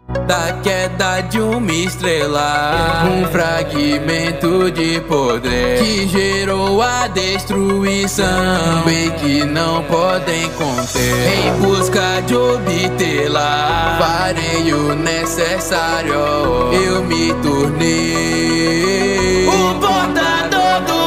Da queda de uma estrela, um fragmento de poder que gerou a destruição, bem que não podem conter. Em busca de obtê-la, farei o necessário. Eu me tornei o portador do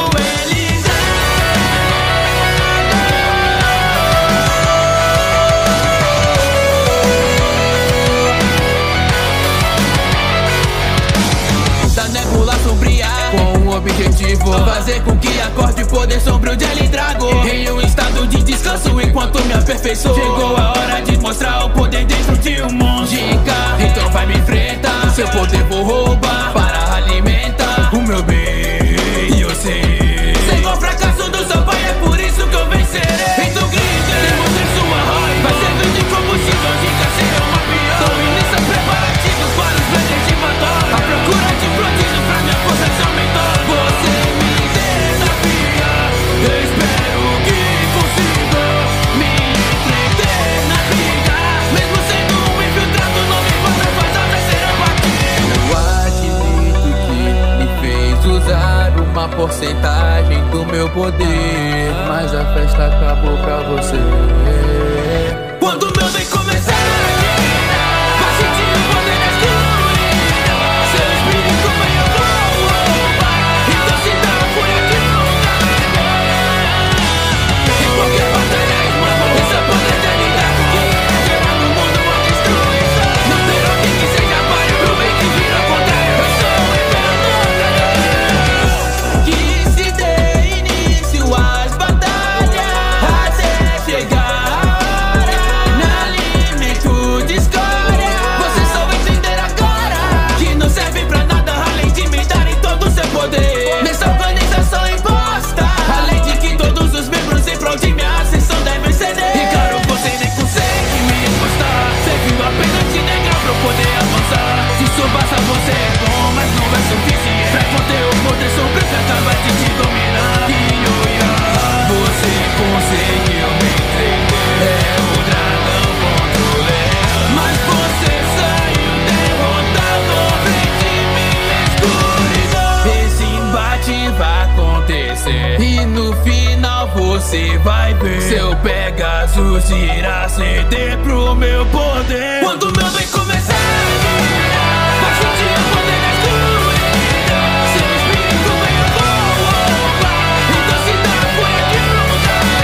com o objetivo fazer com que acorde o poder sombrio de Eldrago. Em um estado de descanso enquanto me aperfeiçoo. Chegou a hora de mostrar o poder dentro de um monstro. Então vai me enfrentar, seu poder vou roubar para alimentar o meu bem. E eu sei, sem o fracasso do seu pai, é por isso que eu vencerei. Então grite, demonstre sua raiva, vai servir de combustível, diga será uma pior. Tô início preparativos para os planos de batalha, a procura de prodígio pra minha força se aumentar. Você me desafia, espero que consiga me entreter na vida. Mesmo sendo um infiltrado, não me importa, faz a terceira batida. Eu admito que me fez usar uma porcentagem do meu poder, mas a festa acabou pra você. Quando o meu bem começar, vai sentir o poder da escuridão. Seu espírito vem eu vou roubar, então se dá a fúria que nunca me em qualquer batalha irmão, esse é o poder da lidar que gerar no mundo uma destruição. Não ter alguém que seja páreo pro bem que vira ao contrário. Eu sou o imperador que se dê início às batalhas até chegar na alimento de escória. Você só vai entender agora que não serve pra nada além de me darem todo o seu poder nessa organização imposta. Além de que todos os membros em prol de minha ascensão devem ceder. E claro, você nem consegue me encostar, serviu apenas de negar pra eu poder avançar. Se isso basta, você é bom, mas não é suficiente pra conter o poder sombrio que acaba de te dominar. E você conseguiu me entreter, é o dragão contra o leão, mas você saiu derrotado frente a minha escuridão. Esse embate vai acontecer e no final você vai ver. Seu Pegasus irá ceder pro meu poder. Quando o meu bem começar a virar, vai sentir o poder da escuridão. Seu espírito vem eu vou roubar, então se dá a fúria que nunca me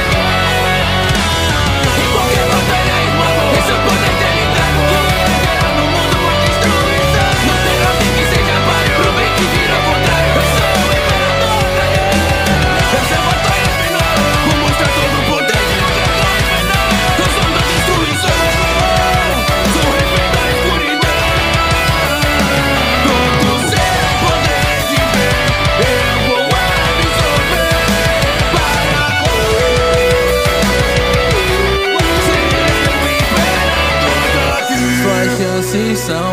em qualquer batalha irmão, esse é o poder dele trago que gerar no mundo uma destruição. Não ter alguém que seja páreo pro bem que vira ao contrário. Eu sou o imperador. Essa é a batalha final, vou mostrar todo o poder de um dragão infernal. Eu sou da destruição, sou o rei da escuridão. Todo ser poder de bem eu vou absorver para suas chances são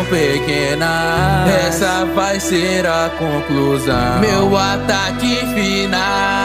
pequenas, essa vai ser a conclusão. Meu ataque final